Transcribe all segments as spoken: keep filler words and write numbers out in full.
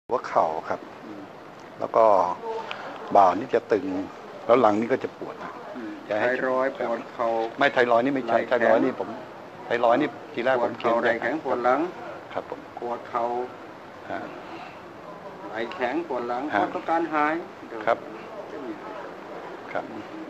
หัวเข่าครับแล้วก็บ่านี่จะตึงแล้วหลังนี่ก็จะปวดนะไทรอยด์ปวดเข่าไม่ไทรอยด์นี่ไม่ใช่ไทรอยด์นี่ผมไทรอยด์นี่ทีแรกผมเข่าไหล่แข็งปวดหลังครับผมปวดเข่าไหล่แข็งปวดหลังพอต้องการหายครับครับ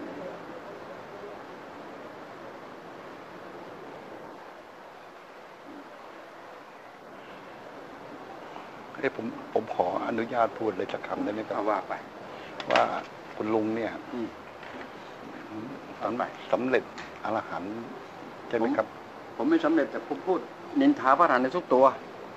เอ้ผมผมขออนุญาตพูดเลยสักคำได้ไหมครับว่าไปว่าคุณลุงเนี่ยสำเร็จสำเร็จอรหันต์ใช่ไหมครับผมไม่สำเร็จแต่ผมพูดนินทาพระอรหันต์ในทุกตัว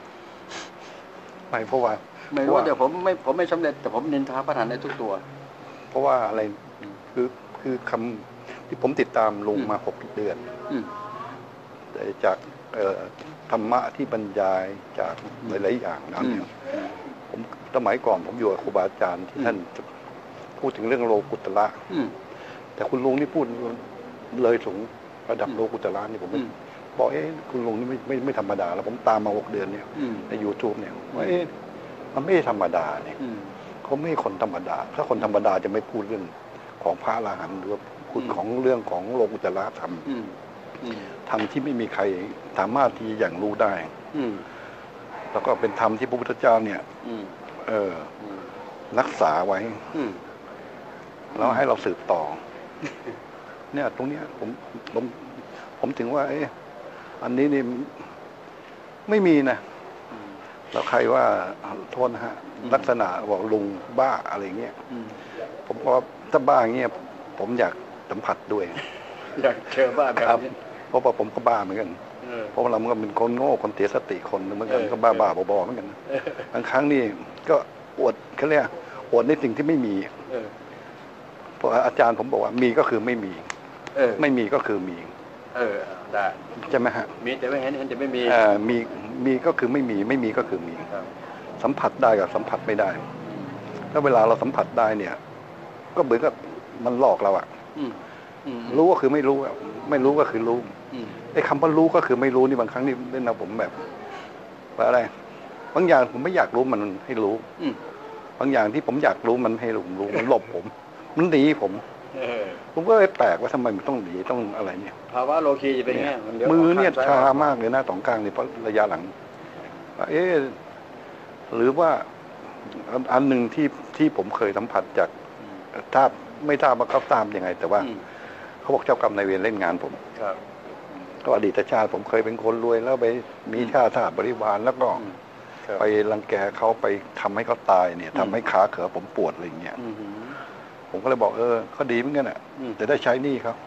ไม่เพราะว่าไม่รู้แต่ผมไม่ผมไม่สำเร็จแต่ผมนินทาพระอรหันต์ในทุกตัวเพราะว่าอะไรคือคือคำที่ผมติดตามลุงมาหกเดือนจากธรรมะที่บรรยายจากหลายๆอย่างนั้นเนี่ยผมสมัยก่อนผมอยู่กับครูบาอาจารย์ที่ท่านพูดถึงเรื่องโลกุตระแต่คุณลุงนี่พูดเลยสูงระดับโลกุตระนี่ผมไม่บอกเอ๊ะคุณลุงนี่ไม่ไม่ไม่ธรรมดาแล้วผมตามมาหกเดือนเนี่ยใน ยูทูบ เนี่ยว่าเอ๊ะมันไม่ธรรมดาเนี่ยเขาไม่คนธรรมดาถ้าคนธรรมดาจะไม่พูดเรื่องของพระอรหันต์หรือว่าพูดของเรื่องของโลกุตระธรรมธรรมที่ไม่มีใครสามารถที่อย่างรู้ได้แล้วก็เป็นธรรมที่พระพุทธเจ้าเนี่ยเออรักษาไว้แล้วให้เราสืบต่อเนี่ยตรงเนี้ยผมผมผมถึงว่าเอ๊ะอันนี้นี่ไม่มีนะแล้วใครว่าโทษนะฮะลักษณะบอกลุงบ้าอะไรเงี้ยผมว่าถ้าบ้าเงี้ยผมอยากสัมผัสด้วยอยากเจอบ้าแบบนี้เพราะว่าผมก็บ้าเหมือนกันเพราะเรามันก็เป็นคนโง่คนเสียสติคนเหมือนกันก็บ้าบ้าบอๆเหมือนกันบางครั้งนี่ก็อวดเขาเรียกอวดในสิ่งที่ไม่มีเพราะอาจารย์ผมบอกว่ามีก็คือไม่มีไม่มีก็คือมีเออได้ใช่ไหมฮะมีแต่ไม่เห็นเห็นแต่ไม่มีอ่ามีมีก็คือไม่มีไม่มีก็คือมีสัมผัสได้กับสัมผัสไม่ได้ถ้าเวลาเราสัมผัสได้เนี่ยก็เหมือนกับมันหลอกเราอ่ะรู้ก็คือไม่รู้ไม่รู้ก็คือรู้ไอ้คำว่ารู้ก็คือไม่รู้นี่บางครั้งนี่เล่นนะผมแบบว่าอะไรบางอย่างผมไม่อยากรู้มันให้รู้บางอย่างที่ผมอยากรู้มันให้รู้รู้มันหลบผมมันหนีผมผมก็เลยแปลกว่าทำไมมันต้องหนีต้องอะไรเนี่ยภาวะโลคีจะเป็นไงมือเนี่ยชามากเลยนะสองกลางเนี่ยเพราะระยะหลังเอ๊ะหรือว่าอันหนึ่งที่ที่ผมเคยสัมผัสจากทราบไม่ทราบว่าเขาตามยังไงแต่ว่าเขาบอกเจ้ากรรมนายเวรเล่นงานผมก็อดีตชาติผมเคยเป็นคนรวยแล้วไปมีชาติทาสบริวารแล้วก็ไปรังแกเขาไปทำให้เขาตายเนี่ยทำให้ขาเขือผมปวดอะไรอย่างเงี้ยผมก็เลยบอกเออเขาดีเหมือนกันอ่ะแต่ได้ใช้หนี้เขา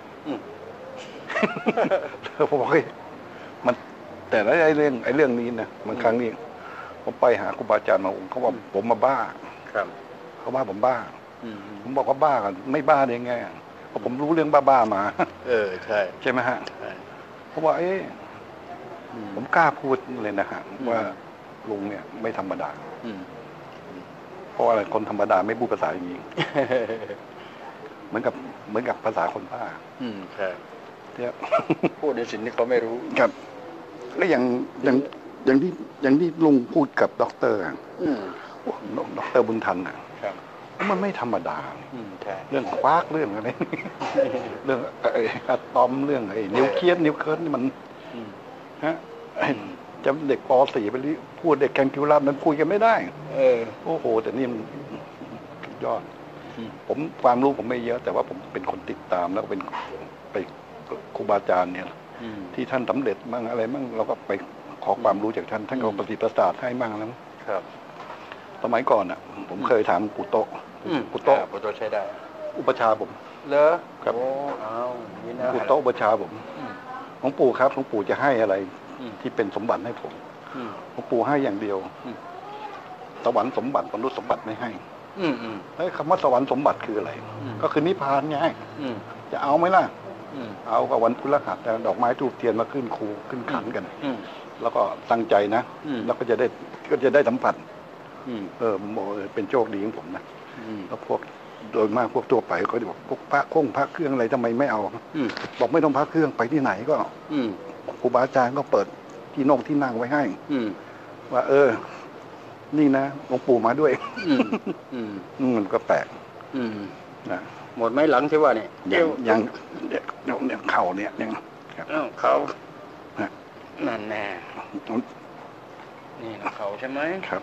ผมบอกเฮ้ยมันแต่ละไอ้เรื่องไอ้เรื่องนี้นะบางครั้งนี่ผมไปหาครูบาอาจารย์มาองค์เขาบอกผมมาบ้าเขาว่าผมบ้าผมบอกว่าบ้ากันไม่บ้าได้ไงเพราะผมรู้เรื่องบ้าๆมาเออใช่ใช่ไหมฮะเพราะว่าเอ๊ะผมกล้าพูดเลยนะฮะว่าลุงเนี่ยไม่ธรรมดาเพราะอะไรคนธรรมดาไม่พูดภาษาอย่างนี้เหมือนกับเหมือนกับภาษาคนบ้าอืมใช่พูดในสิ่งที่เขาไม่รู้ครับแล้วอย่างอย่างอย่างที่อย่างที่ลุงพูดกับด็อกเตอร์ด็อกเตอร์บุญทันอ่ะมันไม่ธรรมดาเรื่องควักเรื่องอะไรเรื่องไอ้อะตอมเรื่องไอ้นิวเคลียสนิวเคลียสนี่มันฮะจะเด็กป .สี่ ไปพูดเด็กแคนคิวลัสมันคุยกันไม่ได้เออโอ้โหแต่นี่มันยอดผมความรู้ผมไม่เยอะแต่ว่าผมเป็นคนติดตามแล้วเป็นไปครูบาอาจารย์เนี่ยที่ท่านสำเร็จมั่งอะไรมั่งเราก็ไปขอความรู้จากท่านท่านก็ประสิทธิ์ประสาทให้มั่งแล้วครับสมัยก่อนอ่ะผมเคยถามปู่โตปู่โตปู่โตใช้ได้อุปชาผมเหรอครับโอ้อ้าวปู่โตอุปชาผมหลวงปู่ครับหลวงปู่จะให้อะไรที่เป็นสมบัติให้ผมหลวงปู่ให้อย่างเดียวสวรรค์สมบัติมนุษย์สมบัติไม่ให้แล้วคำว่าสวรรค์สมบัติคืออะไรก็คือนิพพานไงจะเอาไหมล่ะเอากับวันพฤหัสแต่ดอกไม้ทูบเทียนมาขึ้นคูขึ้นขันกันแล้วก็ตั้งใจนะแล้วก็จะได้ก็จะได้สัมผัสเออเป็นโชคดีของผมนะแล้วพวกโดยมากพวกตัวไปเขาจะบอกพวกพระคงพระเครื่องอะไรทำไมไม่เอาบอกไม่ต้องพระเครื่องไปที่ไหนก็ครูบาอาจารย์ก็เปิดที่นงที่นั่งไว้ให้ว่าเออนี่นะหลวงปู่มาด้วยอืมอืมมันก็แปลกอืมนะหมดไหมหลังที่ว่าเนี่ยยังยังเนี่ยเนี่ยเข่าเนี่ยยังครับเอ้าเขาฮะนั่นแน่นี่นะเขาใช่ไหมครับ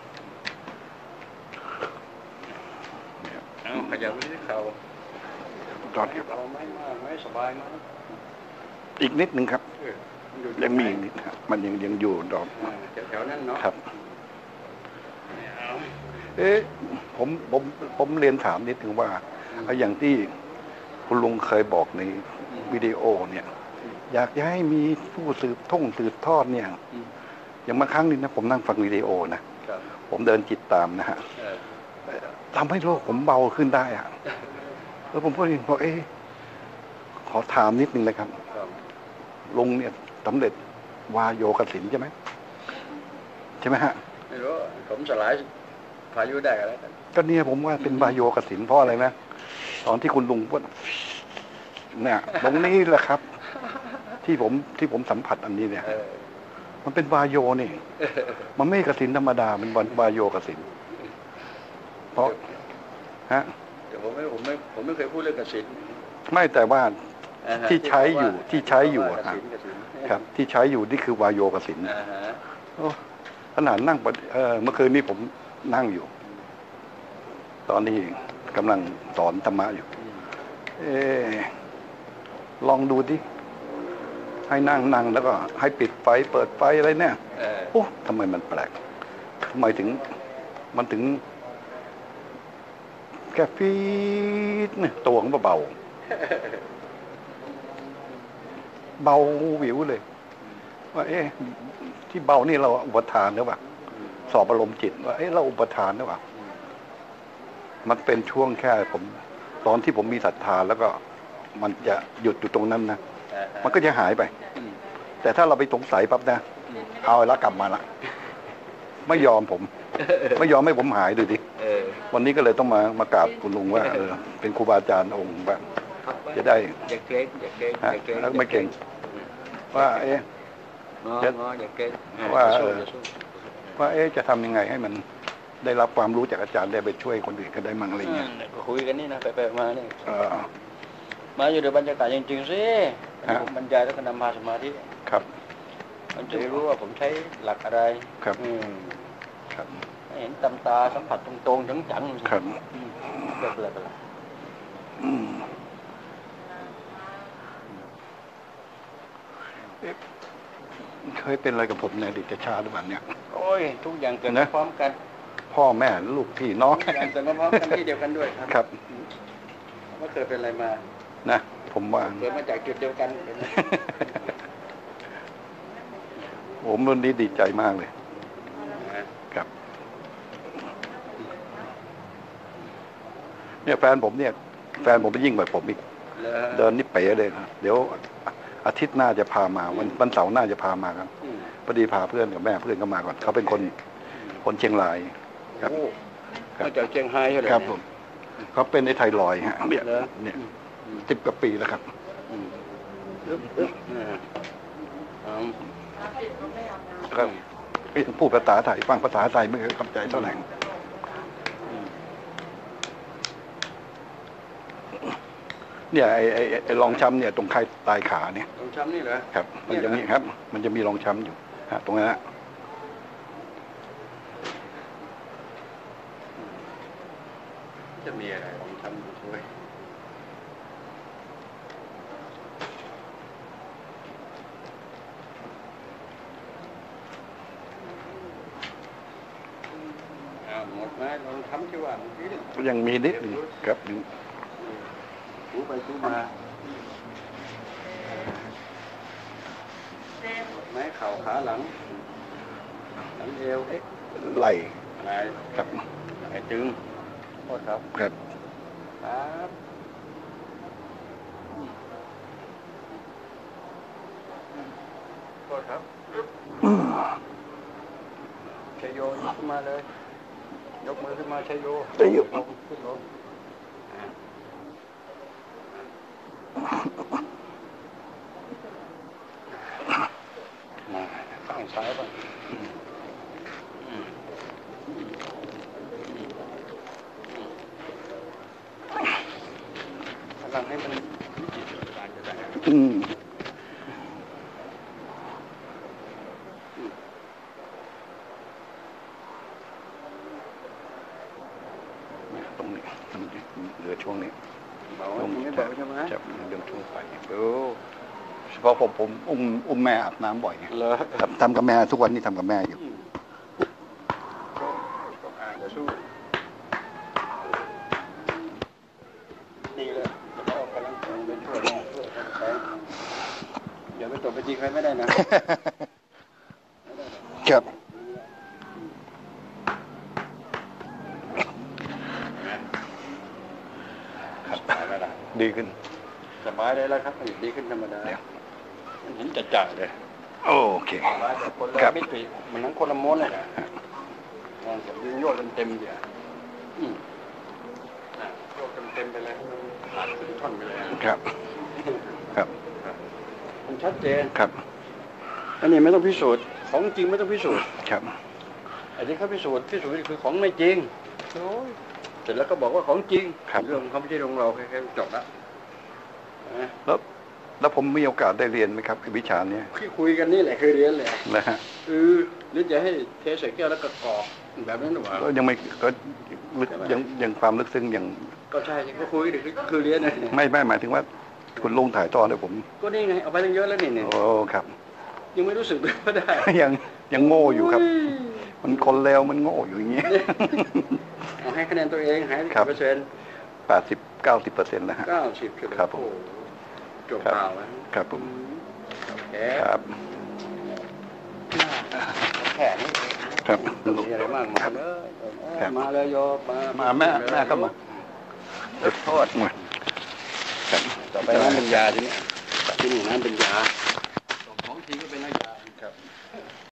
เอ้าขยับไปที่เขาตอนนี้เราไม่มากไม่สบายไหมอีกนิดหนึ่งครับเออมันอยู่ยังมีอีกนิดครับมันยังยังอยู่ดอกอ่าแถวๆนั้นเนาะครับเอาเอ๊ะผมผมผมเรียนถามนิดนึงว่าเอาอย่างที่คุณลุงเคยบอกในวิดีโอเนี่ย อยากจะให้มีผู้สืบท่งสืบทอดเนี่ยอืมอย่างมาครั้งนึงนะผมนั่งฟังวิดีโอนะครับ ผมเดินจิตตามนะฮะเออทำให้โลกผมเบาขึ้นได้อะแล้วผมก็เห็นบอกเอ๊ะขอถามนิดนึงนะครับครับลุงเนี่ยสำเร็จวายโยกสินใช่ไหมใช่ไหมฮะไม่รู้ผมสลายพายุได้กันแล้วกันก็เนี่ยผมว่าเป็นวายโยกสินเพราะอะไรนะตอนที่คุณลุงพูดเนี่ยตรงนี้แหละครับ ที่ผมที่ผมสัมผัสอันนี้เนี่ยเออมันเป็นวายโยนี่ มันไม่กสินธรรมดามันวันวายโยกสินเพราะฮะเดี๋ยวผมไม่ผมไม่ผมไม่เคยพูดเรื่องกสินไม่แต่ว่าอ่าฮะที่ใช้อยู่ที่ใช้อยู่ว่ากอะสินกสินครับ ที่ใช้อยู่นี่คือวายโยกสินอ่าฮะโอ้ขนาดนั่งปฏิเออเมื่อคืนนี้ผมนั่งอยู่ ตอนนี้กำลังสอนธรรมะอยู่อืมเออลองดูดิให้นั่งนั่งแล้วก็ให้ปิดไฟเปิดไฟอะไรเนี่ยเออโอ้ทำไมมันแปลกทำไมถึง มันถึง แค่ฟีดเนี่ยตัวของเบาเบาวิวเลย ว่าเอ๊ะที่เบานี่เราอุปทานหรือเปล่าสอบอารมณ์จิตว่าเอ๊ะเราอุปทานหรือเปล่ามันเป็นช่วงแค่ผม ตอนที่ผมมีศรัทธาแล้วก็มันจะหยุดอยู่ตรงนั้นนะอ่าฮะมันก็จะหายไปอืมแต่ถ้าเราไปสงสัยปั๊บนะอืมเอาละกลับมาละไม่ยอมผม ไม่ยอมให้ผมหายดูดิเออวันนี้ก็เลยต้องมามากราบคุณลุงว่าเออเป็นครูบาอาจารย์องค์แบบจะได้อย่าเกรงอย่าเกรงอฮะย่าเกรงแล้วไม่เก่ง ว่า เอ๊ะงอจะงออย่าเกรงอ่ว่าอย่เอออย่สู้ว่าเอ๊ะจะทำยังไงให้มันได้รับความรู้จากอาจารย์ได้ไปช่วยคนอื่นก็ได้มั่งอะไรอืมเงี้ยก็คุยกันนี่นะไปๆมาเนี่ยเออมาอยู่ในบรรยากาศจริงๆสิฮะผมบรรยายแล้วก็นำพาสมาธิครับมันจะได้รู้ว่าผมใช้หลักอะไรครับอืมครับให้เห็นตำตาสัมผัสตรงๆจังๆครับอืมเปล่าๆอืมเอ๊ะเคยเป็นอะไรกับผมในอดีตชาติหรือเปล่าเนี่ยโอ้ยทุกอย่างเกิดนะพร้อมกันพ่อแม่ลูกพี่น้องทุกอย่างเกิดมาพร้อมกันที่เดียวกันด้วยครับครับอืมว่าเคยเป็นอะไรมานะผมว่าเกิดมาจากจุดเดียวกันเห็นไหมผมรุ่นนี้ดีใจมากเลยนะครับ เนี่ยแฟนผมเนี่ย แฟนผมยิ่งกว่าผมอีกแล้วเดินนี่เป๋เลยนะเดี๋ยวอาทิตย์หน้าจะพามาวันวันเสาร์หน้าจะพามาครับอืมพอดีพาเพื่อนกับแม่เพื่อนก็มาก่อนเขาเป็นคนคนเชียงราย ครับโอ้ครับมาจากเชียงไฮ้ใช่ไหมครับผมเขาเป็นในไทรอยด์ฮะเนี่ยเหรอเนี่ยอืมสิบกว่าปีแล้วครับอืมอึ๊บอึ๊บอ่าเอาครับยังพูดภาษาไทยฟังภาษาไทยไม่เคยเข้าใจเท่าไหร่อืมเนี่ยไอ้ไอ้ไอ้รองช้ำเนี่ยตรงใครตายขาเนี่ยตรงช้ำนี่เหรอครับ มันจะมีครับ มันจะมีรองช้ำอยู่ฮะตรงนั้นฮะจะมีอะไรของช้ำอยู่ช่วยเอาหมดไหมลองทำที่ว่าเมื่อกี้เนี่ยยังมีนิดหนึงครับถูไปถูมาไม้เข่าขาหลัง หลังเอวไหลอะไรครับไหลตึงโทษครับครับครับโทษครับชัยโยยกขึ้นมาเลย ยกมือขึ้นมาชัยโยชัยโยลงขึ้นลงอ่ามาข้างซ้ายบ้างอืมำลังให้มันวิจิตรการจะได้อืมตรงนี้เหลือช่วงนี้เบาไม่เบาใช่ไหมจะเรื่องช่วงไปดูเฉพาะผมผมอุ้มอุ้มแม่อาบน้ำบ่อยไงเลยทำทำกับแม่ทุกวันนี้ทำกับแม่อยู่ก็อาจจะสู้ดีเลยเรากำลังไปช่วยแม่ช่วยแม่อย่าไปตบไปจีใครไม่ได้นะครับครับสบายแล้วล่ะดีขึ้นสบายได้แล้วครับดีขึ้นธรรมดามันเห็นจัดจ่ายเลยโอเคสบายแต่คนครัละบมิติมันทั้งคนละม้วนเลยนะงานกับยิงโยกเต็มๆเดียวอืมอ่ะโยกเต็มๆไปเลยขาดขึ้นท่อนไปเลยครับ ครับมันชัดเจนครับอันนี้ไม่ต้องพิสูจน์ของจริงไม่ต้องพิสูจน์ครับอันนี้เขาพิสูจน์พิสูจน์คือของไม่จริงโอ้ยเสร็จแล้วก็บอกว่าของจริงครับเรื่องของเขาไม่ใช่เรื่องเราแค่ๆจบละนะแล้วแล้วผมมีโอกาสได้เรียนไหมครับวิชาเนี้ยที่คุยกันนี่แหละคือเรียนแหละนะฮะคือหรือจะให้เทใส่แก้วแล้วก็กรอกแบบนั้นหรือเปล่าก็ยังไม่ก็ลึกยังยังความลึกซึ้งยังก็ใช่ก็คุยดิคือเรียนนะไม่ไม่หมายถึงว่าคุณลุงถ่ายทอดให้ผมก็นี่ไงเอาไปตั้งเยอะแล้วนี่นี่โอ้ครับยังไม่รู้สึกเลยว่าได้ยังยังโง่อยู่ครับโมันคนเลวมันโง่อยู่อย่างเงี้ยเอาให้คะแนนตัวเองหายครับเปอร์เซ็นต์แปดสิบเก้าสิบเปอร์เซ็นต์นะฮะเก้าสิบครับผมจบข่าวแล้วครับผมโอเคครับแค่นี้ครับมีอะไรมากมายเลยครับมาเลยโยมมามาแม่แม่ก็มาขอโทษครับต่อไปน้ำเป็นยาทีนี้ที่นี่น้ำเป็นยา